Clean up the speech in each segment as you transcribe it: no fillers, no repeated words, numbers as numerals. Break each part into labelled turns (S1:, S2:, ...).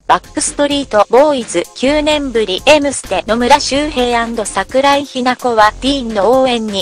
S1: バックストリートボーイズ9年ぶり M ステ野村周平&桜井日奈子はティーンの応援に。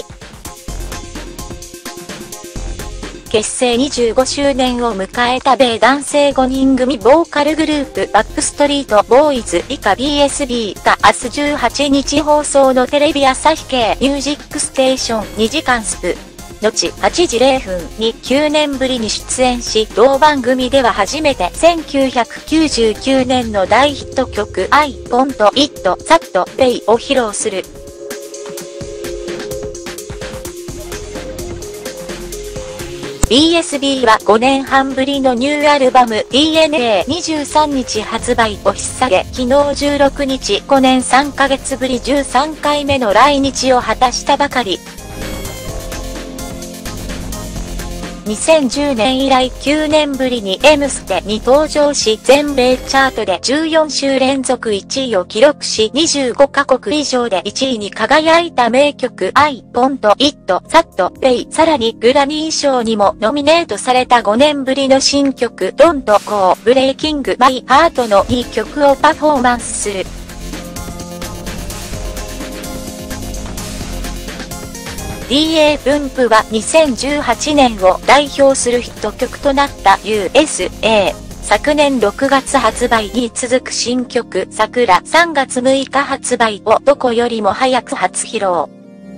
S1: 結成25周年を迎えた米男性5人組ボーカルグループバックストリートボーイズ以下 BSB が明日18日放送のテレビ朝日系ミュージックステーション2時間スプ後8時0分に9年ぶりに出演し、同番組では初めて1999年の大ヒット曲 I Want It That Way を披露する。BSB は5年半ぶりのニューアルバム DNA23 日発売を引っ提げ、昨日16日5年3ヶ月ぶり13回目の来日を果たしたばかり。2010年以来9年ぶりに M ステに登場し、全米チャートで14週連続1位を記録し、25カ国以上で1位に輝いた名曲 I Want It That Way。さらにグラミー賞にもノミネートされた5年ぶりの新曲 Don't Go Breaking My Heart の2曲をパフォーマンスする。DA 分布は2018年を代表するヒット曲となった USA。昨年6月発売に続く新曲桜3月6日発売をどこよりも早く初披露。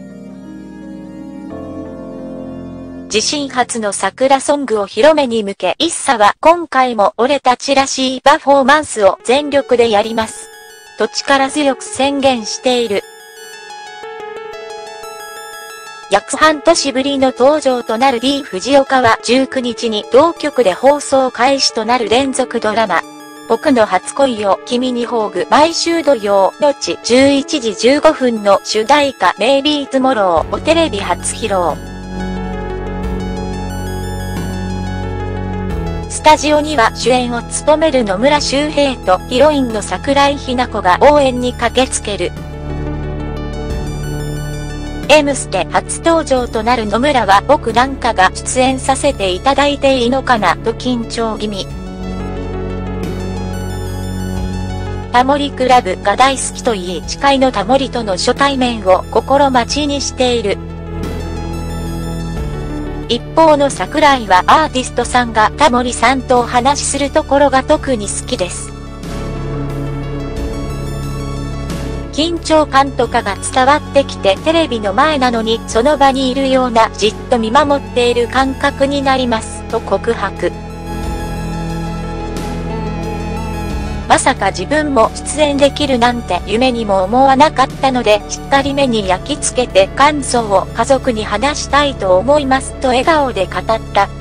S1: 自身初の桜ソングを広めに向け、ＩＳＳＡは今回も俺たちらしいパフォーマンスを全力でやります。と力強く宣言している。約半年ぶりの登場となる D 藤岡は19日に同局で放送開始となる連続ドラマ。僕の初恋を君に褒ぐ毎週土曜のち11時15分の主題歌 Maybe Tomorrow をテレビ初披露。スタジオには主演を務める野村周平とヒロインの桜井日奈子が応援に駆けつける。M ステ初登場となる野村は僕なんかが出演させていただいていいのかなと緊張気味。タモリクラブが大好きと言い誓いのタモリとの初対面を心待ちにしている。一方の桜井はアーティストさんがタモリさんとお話しするところが特に好きです。緊張感とかが伝わってきてテレビの前なのにその場にいるようなじっと見守っている感覚になりますと告白。まさか自分も出演できるなんて夢にも思わなかったのでしっかり目に焼き付けて感想を家族に話したいと思いますと笑顔で語った。